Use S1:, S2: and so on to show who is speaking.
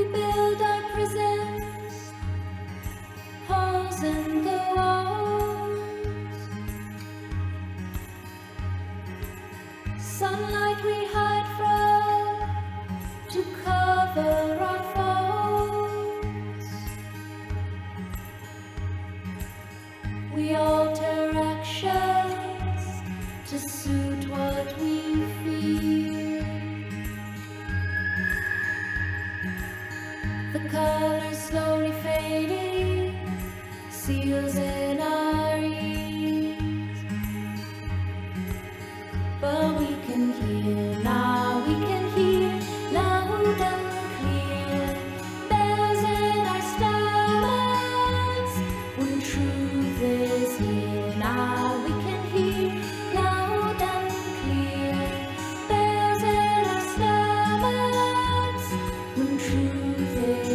S1: We build our prisons, holes in the walls. Sunlight we hide from to cover our faults. We alter actions to suit what we feel. The colors slowly fading, seals in our ears. But we can hear, now we can hear, loud and clear, bells in our stomachs, when truth is here. Now we can hear, loud and clear, bells in our stomachs, when truth is here.